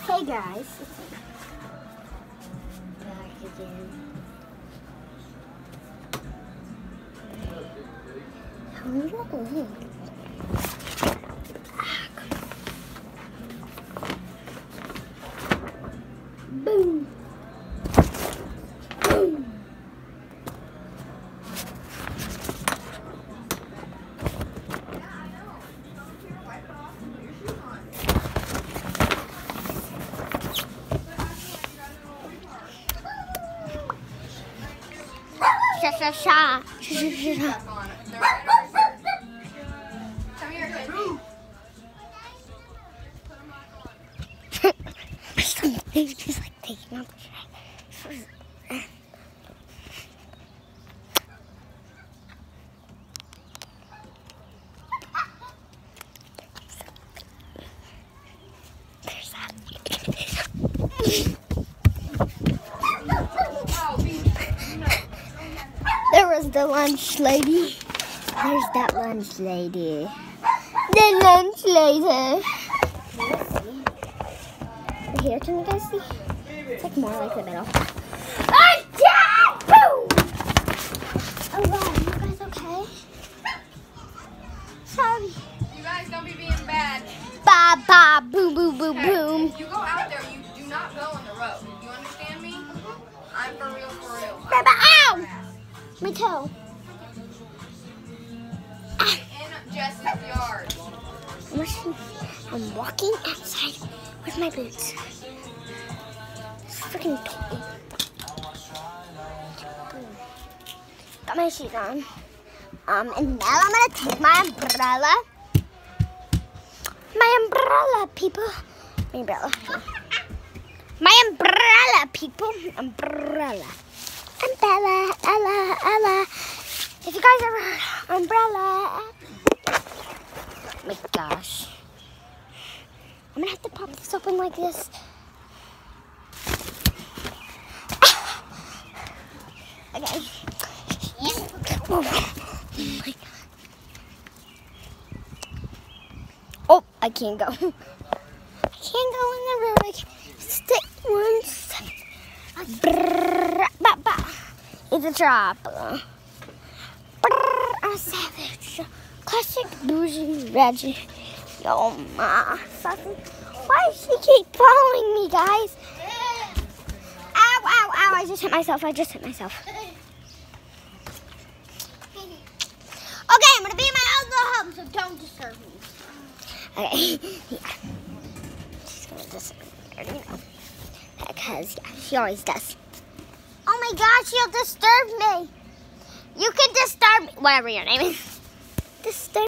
Hey guys, back again. Boom. Boom. Sha sha sha. Sha sha sha. Come here, Quincy. He's just like taking out the trash. There was the lunch lady. There's that lunch lady. The lunch lady. Here, can you guys see? It's like more like the middle. Oh, yeah! Boom! Oh, wow. You guys okay? Sorry. You guys don't be being bad. Ba, ba, boom, boom, boom, Okay, boom. if you go out there, you do not go on the road. You understand me? I'm for real, for real. Ba, ba, ow! My toe. In Jess's yard. I'm walking outside with my boots. It's freaking cold. Got my shoes on. And now I'm gonna take my umbrella. My umbrella, people. My umbrella. My umbrella, people. Umbrella. Umbrella, Ella, Ella. If you guys ever heard umbrella. Oh my gosh. I'm gonna have to pop this open like this. Okay. Oh, I can't go. I can't go in the room. Stick one second. It's a trap. I'm a savage. Classic bougie Reggie. Yo, ma. Why does she keep following me, guys? Ow, ow, ow. I just hit myself. Okay, I'm going to be in my own little home, so don't disturb me. Okay, yeah. She's going to disturb me, you know. Because, yeah, she always does. Oh my gosh, she'll disturb me. You can disturb me. Whatever your name is. Disturb